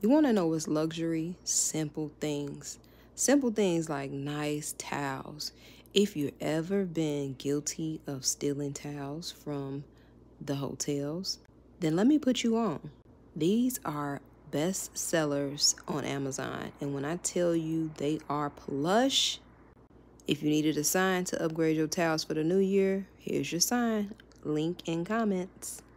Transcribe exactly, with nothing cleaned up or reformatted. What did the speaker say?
You want to know what's luxury? Simple things. Simple things like nice towels. If you've ever been guilty of stealing towels from the hotels, then let me put you on. These are best sellers on Amazon. And when I tell you they are plush, if you needed a sign to upgrade your towels for the new year, here's your sign. Link in comments.